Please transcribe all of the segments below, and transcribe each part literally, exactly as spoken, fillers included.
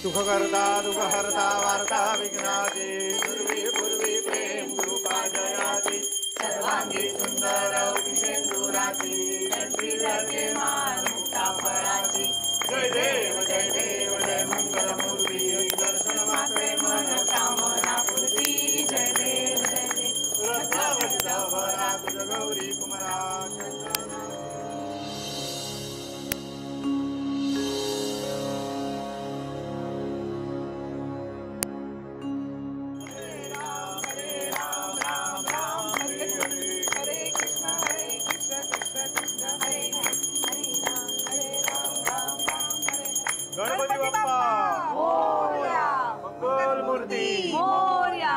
सुखकर्ता दुःखहर्ता वार्ता विघ्नाची पूर्वी पूर्वी प्रेम कृपा जयाची सर्वांगी सुंदर सिंदुराची जन्मी जन्मे मान मुक्ता फळाची जय देव जय देव जय मंगल मूर्ती दर्शन मात्रे मन कामना पूर्ती जय देव जय देव तुळजाभरा तुझ गौरी कुमारा गणपती बाप्पा मोरया मंगल मूर्ती मोरया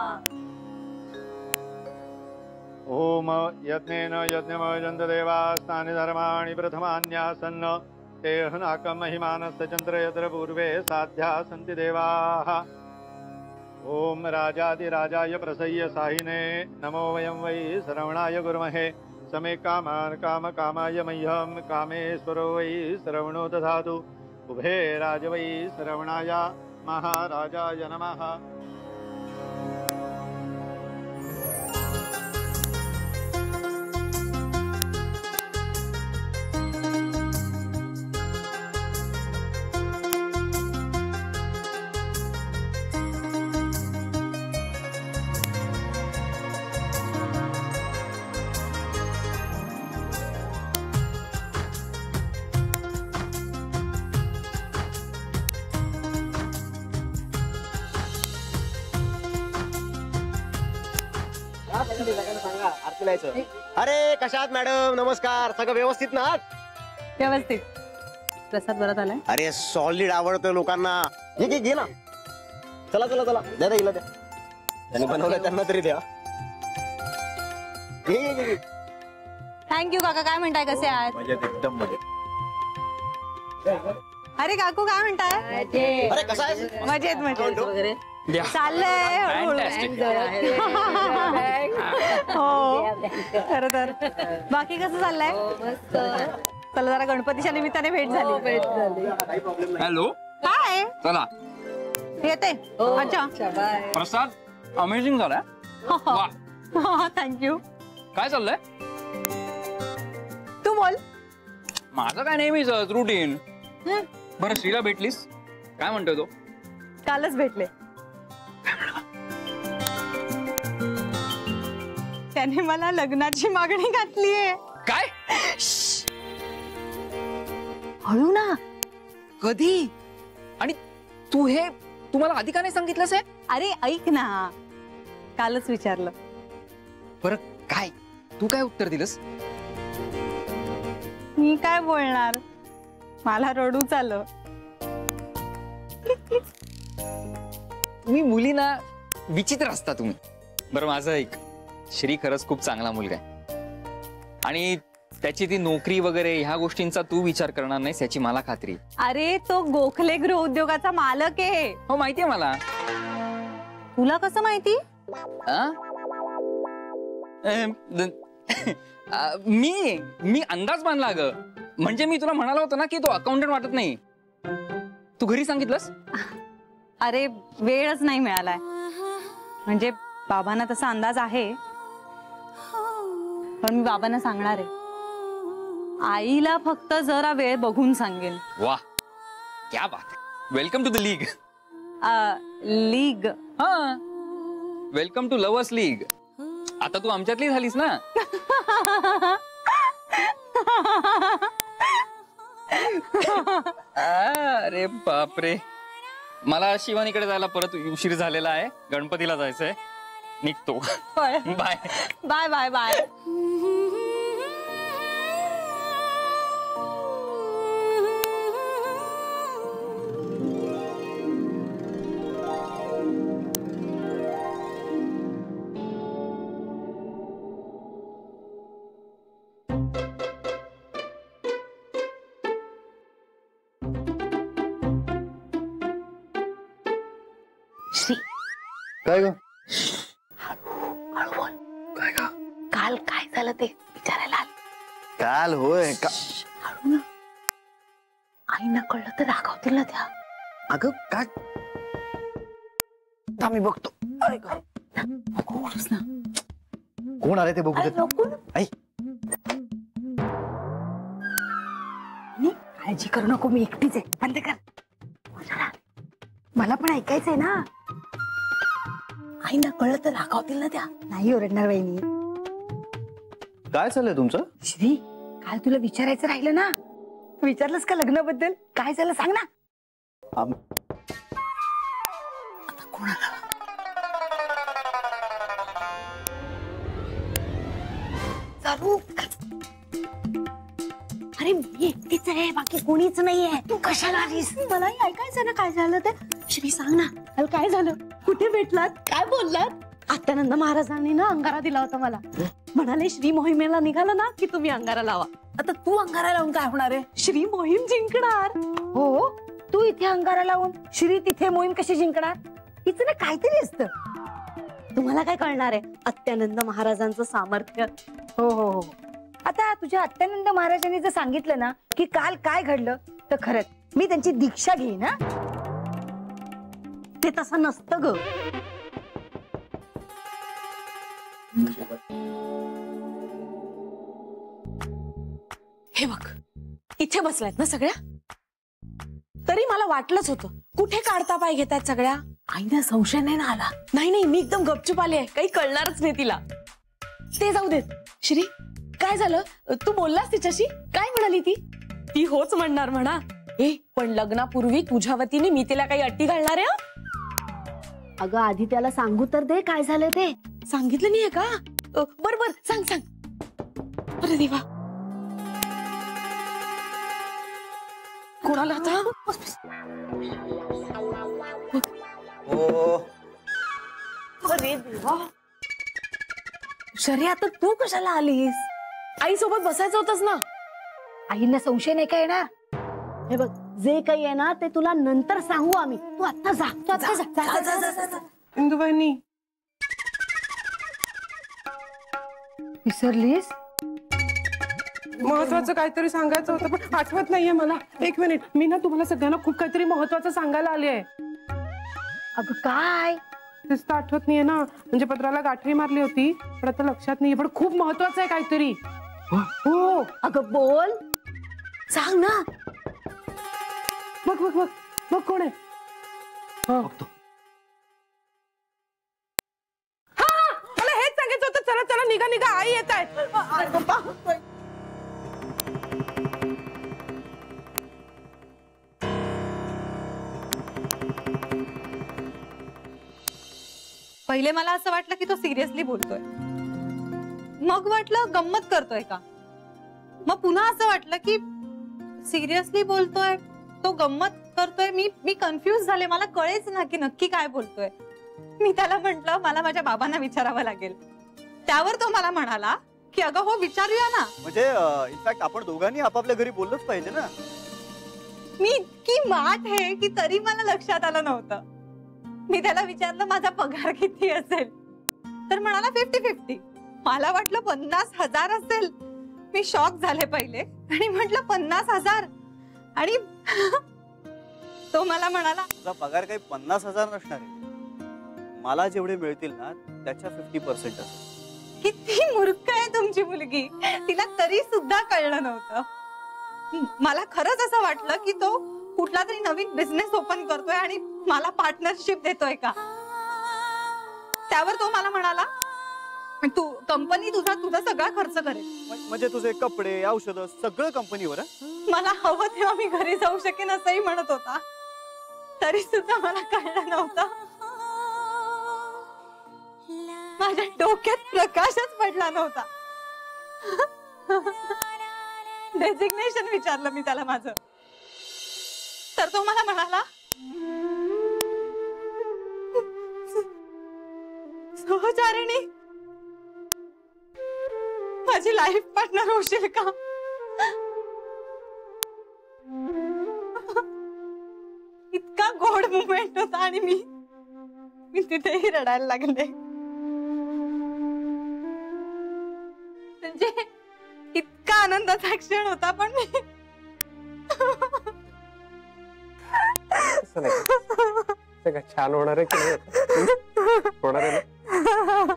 ओम यज्ञेन यज्ञमयजन्त देवास्तानि धर्माणि प्रथमान्यासन्न ते हनाकं महिमानस्य चन्द्र यत्र पूर्वे साध्या सन्ति देवाः ओम राजाधिराजाय प्रसह्य साहिने नमो वयं वै श्रवणाय गुर्महे समे कामान् कामकामाय मह्यं कामेश्वरो वै श्रवणो दधातु उभे राज वै श्रवणाय महाराजाय नमः। अरे कशात मॅडम नमस्कार सगळं व्यवस्थित ना व्यवस्थित प्रसाद बरं आलाय अरे सॉलिड आवडतं लोकांना घे घे घे ना चला चला चला द्या द्या द्या त्यांनी बनवलं त्यांना तरी द्या घे घे घे थँक्यू काका काय म्हणताय कसे आहात मजेत एकदम मजेत अरे काकू काय म्हणताय अरे कसा आहे मजेत मजेत वगैरे चाललंय हो खरं तर बाकी कसं चाललंय चला जरा गणपतीच्या निमित्ताने भेट झाली भेट झाली हॅलो काय चला येते अच्छा प्रसाद अमेझिंग झालाय थँक्यू काय चाललंय तू बोल माझं काय नेहमीच रुटीन बरं श्रीला भेटलीस काय म्हणतोय तो कालच भेटले त्याने मला लग्नाची मागणी घातलीये काय हळू ना कधी आणि तू हे तुम्हाला आधी का नाही सांगितलंस हे अरे ऐक ना कालच विचारलं बरं काय तू काय उत्तर दिलंस मी काय बोलणार मला रडूच आलं तुम्ही मुलीना विचित्र असता तुम्ही बरं माझं ऐक श्री खरंच खूप चांगला मुलगा आहे आणि त्याची ती नोकरी वगैरे ह्या गोष्टींचा तू विचार करणार नाहीस याची मला खात्री अरे तो गोखले गृह उद्योगाचा मालक आहे हो माहितीये मला तुला कसं माहिती मी मी अंदाज मानला ग म्हणजे मी तुला म्हणाला होता ना की तो अकाउंटंट वाटत नाही तू घरी सांगितलंस अरे वेळच नाही मिळालाय म्हणजे बाबांना तसा अंदाज आहे पण मी बाबांना सांगणार आहे आईला फक्त जरा वेळ बघून सांगेल वाह क्या बात welcome to the league league हा वेलकम टू लवर्स लीग आता तू आमच्यातली झालीस ना अरे बापरे मला शिवानीकडे जायला परत उशीर झालेला आहे गणपतीला जायचंय निघतो बाय बाय बाय बाय काय ग हळू बोल काय का काल काय झालं ते विचारायला काल होय का हळू ना आईना कळलं तर रागावतील ना त्या अगं काय थांब, मी बघतो. कोण आले ते बघू दे. आई काळजी करू नको, मी एकटीच आहे. बंद कर. मला पण ऐकायचंय ना. आई ना कळलं तर रागावतील ना त्या. नाही ओरडणार वहिनी. काय चाललंय तुमचं? श्री, काल तुला विचारायचं राहिलं ना. विचारलंस का लग्नाबद्दल? काय झालं सांग ना. आम- आता कोणाला? चालू. अरे मी एकटीच आहे, बाकी कोणीच नाहीये. तू कशाला आलीस? मलाही ऐकायचं ना काय झालं ते. श्री सांग ना, काल काय झालं? कुठे भेटलात? काय बोललात? आत्यानंद महाराजांनी ना अंगारा दिला होता मला. म्हणाले श्री मोहिमेला निघाला ना की तुम्ही अंगारा लावा. आता तू अंगारा लावून काय होणार आहे? श्री मोहीम जिंकणार. हो, तू इथे अंगारा लावून श्री तिथे मोहीम कशी जिंकणार? हिचं ना काहीतरी असतं. तुम्हाला काय कळणार आहे आत्यानंद महाराजांचं सामर्थ्य? हो हो हो. आता तुझ्या आत्यानंद महाराजांनी जर सांगितलं ना की काल काय घडलं, तर खरंच मी त्यांची दीक्षा घेईन. ना ते तसं नसतं ग. हे बघ, इथे बसलायत ना सगळ्या. तरी मला वाटलंच होतं कुठे काढता पाय घेतात सगळ्या. आईना संशय नाही ना आला? नाही नाही, मी एकदम गपचूप आले, काही कळणारच नाही तिला. ते जाऊ देत. श्री, काय झालं? तू बोललास तिच्याशी? काय म्हणाली ती? ती होच म्हणणार म्हणा. ए पण लग्नापूर्वी तुझ्या वतीने मी तिला काही अट्टी घालणार आहे. अगं आधी त्याला सांगू तर दे काय झालं ते. सांगितलं नाहीये का? बर बर, सांग सांग. अरे देवा, कोणाला आता? अरे देवा. शरी, आता तू कशाला आलीस? आई सोबत बसायचं होतंस ना. आईंना संशय नाही का येणार? हे बघ, जे काही आहे ना ते तुला नंतर सांगू आम्ही. तू आता जा, तू आता जा, जा, जा, जा, जा, जा. इंदुबाईंनी विसरलीस? महत्वाचं काहीतरी सांगायचं होतं पण आठवत नाहीये मला. एक मिनिट, मी ना तुम्हाला सगळ्यांना खूप काहीतरी महत्वाचं सांगायला आले आहे. अगं काय? तेच तर आठवत नाहीये ना. म्हणजे पत्राला गाठी मारली होती पण आता लक्षात नाहीये, पण खूप महत्वाचं आहे काहीतरी. हो. अगं बोल, सांग ना. बघ बघ बघ बघ कोण आहे. हा, मला हेच सांगायचं होतं. चला चला, निघा निघा, आई येत आहे. पहिले मला असं वाटलं की तो सिरियसली बोलतोय, मग वाटलं गंमत करतोय का, मग पुन्हा असं वाटलं की सिरियसली बोलतोय तो गंमत करतोय. मी मी कन्फ्यूज झाले, मला कळेच ना की नक्की काय बोलतोय. मी त्याला म्हंटल मला माझ्या बाबांना विचारावं लागेल. त्यावर तो मला म्हणाला की अगं हो विचारूया ना. म्हणजे इनफॅक्ट आपण दोघांनी आपापल्या घरी बोललंच पाहिजे ना. मी इतकी माठ आहे की तरी मला लक्षात आलं नव्हतं. मी त्याला विचारलं माझा पगार किती असेल, तर म्हणाला फिफ्टी फिफ्टी. मला वाटलं पन्नास हजार असेल. मी शॉक झाले पहिले आणि म्हटलं पन्नास हजार. आणि तो मला म्हणाला तुझा पगार काही पन्नास हजार नसणार आहे. मला जेवढे मिळतील ना त्याच्या फिफ्टी पर्सेंट असेल. किती मूर्ख आहे तुमची मुलगी, तिला तरी सुद्धा कळलं नव्हतं. मला खरंच असं वाटलं की तो कुठला तरी नवीन बिझनेस ओपन करतोय आणि मला पार्टनरशिप देतोय का. त्यावर तो मला म्हणाला तू कंपनी तुझा तुझा सगळा खर्च करेल. म्हणजे तुझे कपडे औषधं सगळं कंपनीवर. मला हवं तेव्हा मी घरी जाऊ शकेन असंही म्हणत होता. तरी सुद्धा मला कळलं नव्हतं. माझ्या डोक्यात प्रकाशच पडला नव्हता. डेझिग्नेशन विचारलं मी त्याला माझं, तर तो मला म्हणाला सहचारिणी माझी लाईफ पार्टनर होशील का. इतका गोड मुमेंट होता आणि मी मी तिथेही रडायला लागले. म्हणजे इतका आनंदाचा क्षण होता पण मी असं नाही ते का छान होणार आहे की नाही होणार आहे ना?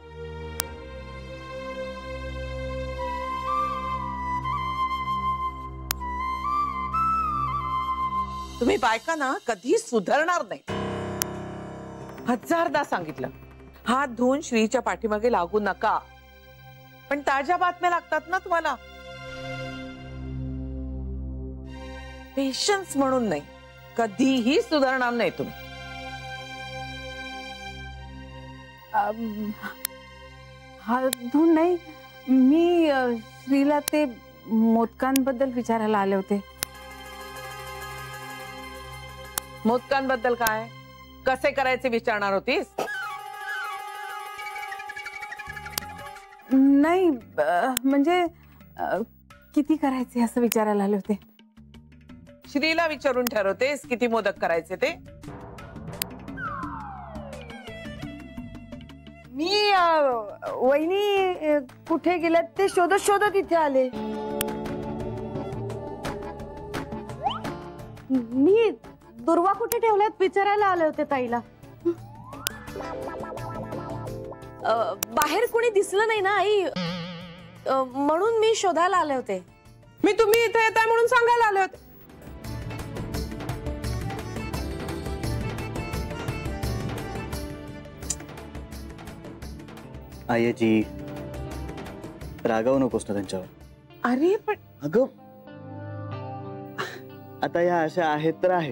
तुम्ही बायका ना कधी सुधारणार नाही. हजारदा सांगितलं हात धुवून श्रीच्या पाठीमागे लागू नका, पण ताज्या बातम्या लागतात ना तुम्हाला. पेशन्स म्हणून नाही, कधीही सुधारणार नाही तुम्ही. हात धुवून नाही, मी अ, श्रीला ते मोदकांबद्दल विचारायला आले होते. मोदकांबद्दल काय, कसे करायचे विचारणार होतीस? नाही अ, म्हणजे अ, किती करायचे असं विचारायला आले होते. श्रीला विचारून ठरवतेस किती मोदक करायचे ते? मी अ, वहिनी अ, कुठे गेल्यात ते शोधत शोधत इथे आले. मी दुर्वा कुठे ठेवल्यात विचारायला आले होते ताईला. अ, बाहेर कोणी दिसलं नाही ना आई, अ, म्हणून मी शोधायला आले होते. मी तुम्ही इथे येताय म्हणून सांगायला आले होते. आयजी रागावू नकोस ना त्यांच्यावर. अरे पण अगं आता या अशा आहेत तर आहेत,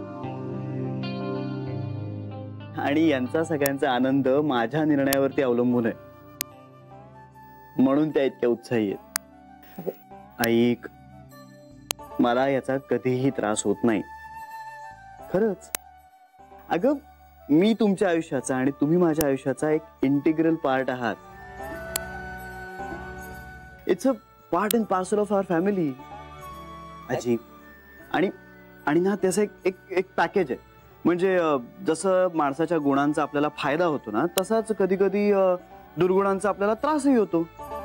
आणि यांचा सगळ्यांचा आनंद माझ्या निर्णयावरती अवलंबून आहे, म्हणून त्या इतक्या उत्साही आहेत. ऐक, मला याचा कधीही त्रास होत नाही खरंच. अगं मी तुमच्या आयुष्याचा आणि तुम्ही माझ्या आयुष्याचा एक इंटिग्रल पार्ट आहात. It's a part and parcel of our family आजी. आणि आणि ना त्याचं एक एक एक पॅकेज आहे. म्हणजे जसं माणसाच्या गुणांचा आपल्याला फायदा होतो ना, तसाच कधी कधी दुर्गुणांचा आपल्याला त्रासही होतो.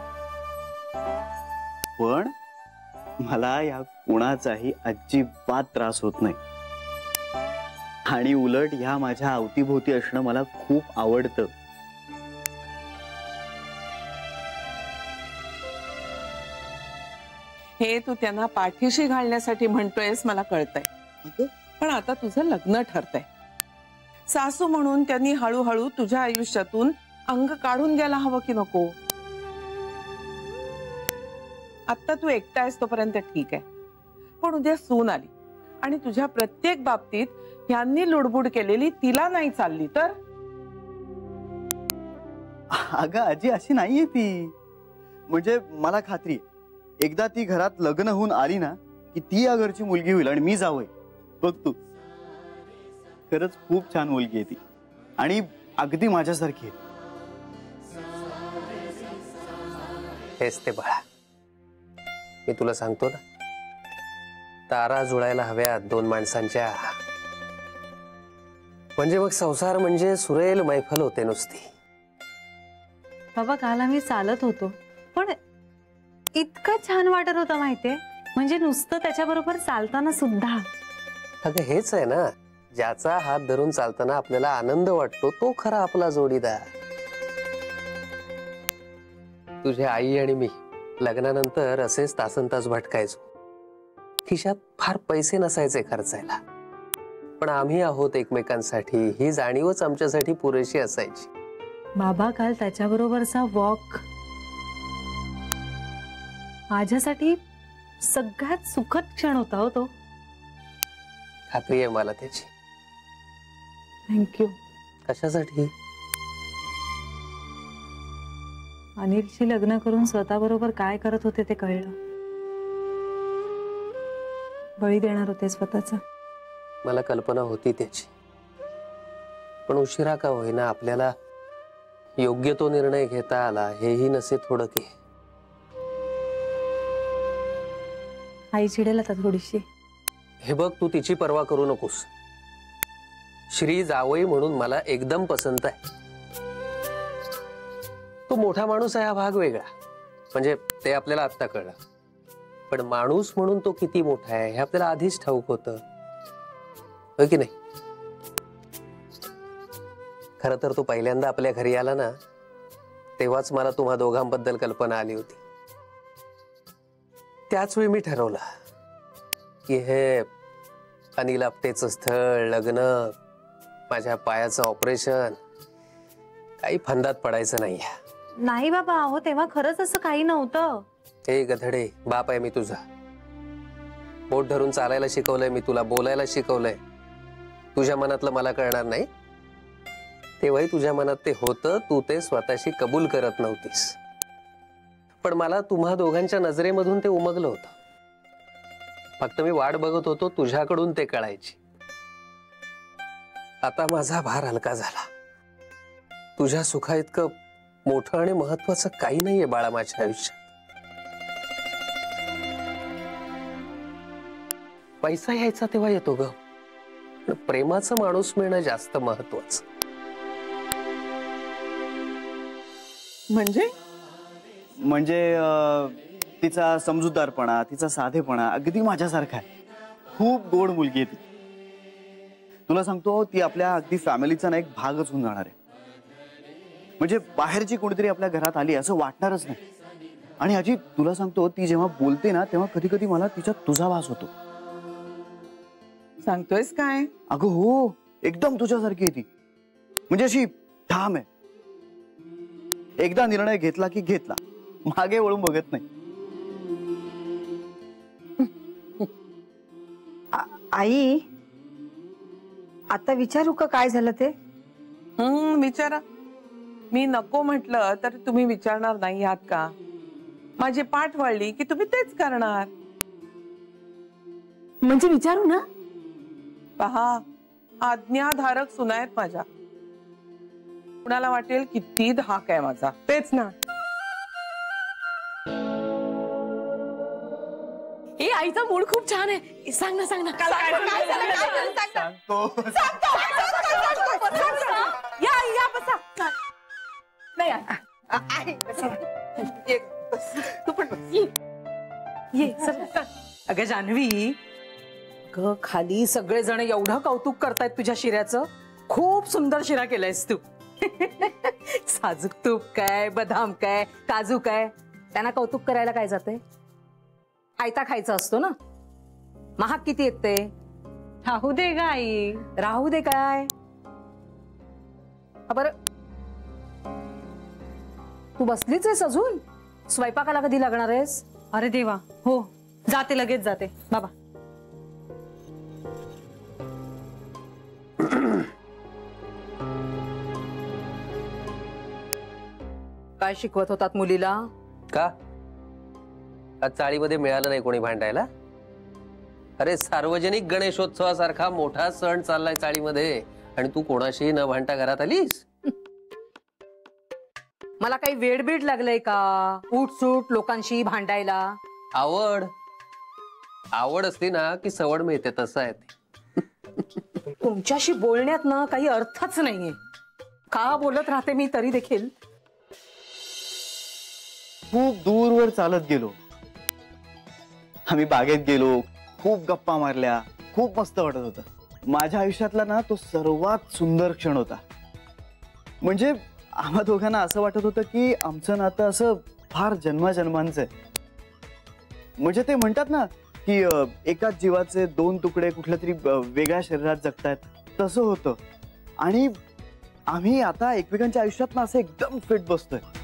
पण मला या गुणाचाही अजिबात त्रास होत नाही, आणि उलट ह्या माझ्या अवतीभोवती असणं मला खूप आवडतं. हे तू त्यांना पाठीशी घालण्यासाठी म्हणतोयस मला कळतंय, पण आता तुझं लग्न ठरतंय. सासू म्हणून त्यांनी हळूहळू तुझ्या आयुष्यातून अंग काढून घ्यायला हवं की नको? आता तू एकटा आहेस तोपर्यंत ठीक आहे, पण उद्या सून आली आणि तुझ्या प्रत्येक बाबतीत यांनी लुडबुड केलेली तिला नाही चालली तर? अगं आजी अशी नाहीये ती. म्हणजे मला खात्री आहे, एकदा ती घरात लग्न होऊन आली ना की ती या घरची मुलगी होईल आणि मी जावंय. बघ तू, खरंच खूप छान मुलगी आहे ती, आणि अगदी माझ्यासारखी आहे. हेच ते बाळा, मी तुला सांगतो ना, तारा जुळायला हव्यात दोन माणसांच्या, म्हणजे मग संसार म्हणजे सुरेल मैफल होते नुसती. बाबा काल आम्ही चालत होतो, पण इतकं छान वाटत होतं माहितीये, म्हणजे नुसतं त्याच्याबरोबर चालताना सुद्धा. अगं हेच आहे ना, ज्याचा हात धरून चालताना आपल्याला आनंद वाटतो तो खरा आपला जोडीदार. तुझी आई आणि मी लग्नानंतर असेच तासनतास भटकायचो. खिशात फार पैसे नसायचे खर्चायला, पण आम्ही आहोत एकमेकांसाठी ही जाणीवच आमच्यासाठी पुरेशी असायची. बाबा काल त्याच्याबरोबरचा वॉक माझ्यासाठी सगळ्यात सुखद क्षण होता हो तो. खात्री आहे मला त्याची. थँक्यू. कशासाठी? अनिलशी लग्न करून स्वतःबरोबर काय करत होते ते कळलं. बळी देणार होते स्वतःचा. मला कल्पना होती त्याची, पण उशिरा का होईना आपल्याला योग्य तो निर्णय घेता आला, हेही नसे थोडं की. आई चिडेल आता थोडीशी. हे बघ, तू तिची पर्वा करू नकोस. श्री जावई म्हणून मला एकदम पसंत आहे. तो मोठा माणूस आहे हा भाग वेगळा, म्हणजे ते आपल्याला आत्ता कळलं, पण माणूस म्हणून तो किती मोठा आहे हे आपल्याला आधीच ठाऊक होतं, हो की नाही? खरं तर तो पहिल्यांदा आपल्या घरी आला ना, तेव्हाच मला तुम्हा दोघांबद्दल कल्पना आली होती. त्याच वेळी मी ठरवलं की हे अनिल आपटेचं स्थळ, लग्न, माझ्या पायाचं ऑपरेशन काही फंदात पडायचं नाही. नाही बाबा, अहो तेव्हा खरंच असं काही नव्हतं. हे गधडे, बाप आहे मी तुझा. बोट धरून चालायला शिकवलंय मी तुला, बोलायला शिकवलंय. तुझ्या मनातलं मला कळणार नाही. तेव्हाही तुझ्या मनात ते होतं, तू ते स्वतःशी कबूल करत नव्हतीस. पण मला तुम्हा दोघांच्या नजरेमधून ते उमगलं होतं. फक्त मी वाट बघत होतो तुझ्याकडून ते कळायची. आता माझा भार हलका झाला. तुझ्या सुखा इतकं मोठं आणि महत्वाचं काही नाहीये बाळा माझ्या आयुष्यात. पैसा यायचा तेव्हा येतो ग, प्रेमाचं माणूस मिळणं जास्त महत्वाचं. म्हणजे म्हणजे अं, तिचा समजूतदारपणा, तिचा साधेपणा अगदी माझ्यासारखा आहे. खूप गोड मुलगी आहे ती. तुला सांगतो, ती आपल्या अगदी फॅमिलीचा ना एक भागच होऊन जाणार आहे. म्हणजे बाहेरची कोणीतरी आपल्या घरात आली असं वाटणारच नाही. आणि अजी तुला सांगतो, ती जेव्हा बोलते ना तेव्हा कधी कधी मला तिच्यात तुझा वास होतो. सांगतोयस काय? अगं हो, एकदम तुझ्यासारखी आहे ती. म्हणजे अशी ठाम आहे. एकदा निर्णय घेतला की घेतला, मागे वळून बघत नाही. आई, आता विचारू का काय झालं ते? हम्म विचारा. मी नको म्हटलं तर तुम्ही विचारणार नाही आहात का? माझी पाठ वळली की तुम्ही तेच करणार. म्हणजे विचारू ना. पहा, आज्ञाधारक सुना आहेत माझ्या. कुणाला वाटेल किती धाक आहे माझा. तेच ना. ए, आईचा मूड खूप छान आहे. सांग ना, सांग ना. काय झालं, काय झालं, सांग ना. या या बसा. नाही तू पण बस. ये सर. अगं जान्हवी, ग खाली सगळेजण एवढं कौतुक करतायत तुझ्या शिऱ्याचं. खूप सुंदर शिरा केलायस तू. साजूक तूप काय, बदाम काय, काजू काय, त्यांना कौतुक करायला काय जाते? आयता खायचा असतो ना. महाग किती येत ते? राहू दे ग आई. राहू दे काय? बर, तू बसलीच आहेस अजून? स्वयंपाकाला कधी लागणार आहेस? अरे देवा, हो जाते, लगेच जाते बाबा. काय शिकवत होतात मुलीला? का आज चाळीमध्ये मिळालं नाही कोणी भांडायला? अरे सार्वजनिक गणेशोत्सवासारखा मोठा सण चाललाय चाळीमध्ये आणि तू कोणाशी न भांडता घरात आलीस? मला काही वेडबीड लागलंय का उठसूट लोकांशी भांडायला? आवड आवड असली ना की सवड मिळते, तसं आहे ते. तुमच्याशी बोलण्यात ना काही अर्थच नाहीये. का बोलत राहते मी तरी देखील. खूप दूरवर चालत गेलो. आम्ही बागेत गेलो, खूप गप्पा मारल्या, खूप मस्त वाटत होतं. माझ्या आयुष्यातला ना तो सर्वात सुंदर क्षण होता. म्हणजे आम्हा दोघांना असं वाटत होतं की आमचं नातं असं फार जन्माजन्मांचं आहे. म्हणजे ते म्हणतात ना की एकाच जीवाचे दोन तुकडे कुठल्या तरी वेगळ्या शरीरात जगतायत, तसं होतं. आणि आम्ही आता एकमेकांच्या आयुष्यात ना असं एकदम फिट बसतोय.